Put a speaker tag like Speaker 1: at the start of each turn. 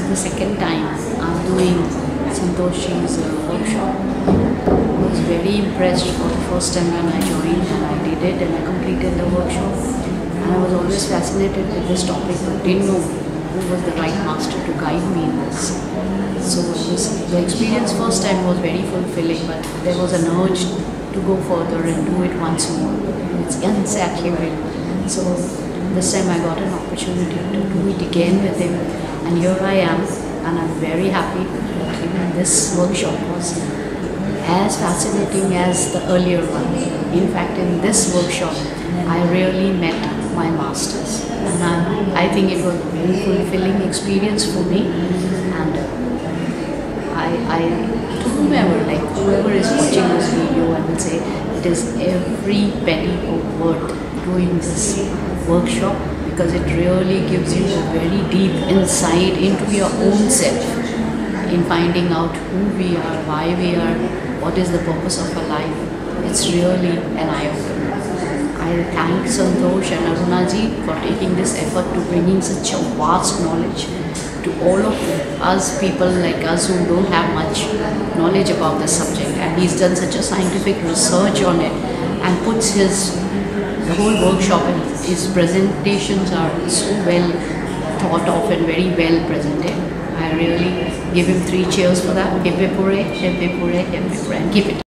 Speaker 1: the second time I'm doing Santoshi's workshop. I was very impressed for the first time when I joined, and I did it and I completed the workshop. And I was always fascinated with this topic but didn't know who was the right master to guide me in this. So the experience first time was very fulfilling, but there was an urge to go further and do it once more. It's insatiable. So this time I got an opportunity to do it again with him, and here I am, and I'm very happy that even this workshop was as fascinating as the earlier one. In fact, in this workshop I really met my masters, and I think it was a very fulfilling experience for me. And to whoever is watching this video, I will say it is every penny worth doing this workshop, because it really gives you a very deep insight into your own self, in finding out who we are, why we are, what is the purpose of our life. It's really an eye-opener. I thank Santosh and Aruna ji for taking this effort to bringing such a vast knowledge to all of us people like us who don't have much knowledge about the subject. And he's done such a scientific research on it and puts the whole workshop, and his presentations are so well thought of and very well presented. I really give him 3 cheers for that. Hip hip hooray, hip hip hooray, hip hip hooray, and keep it.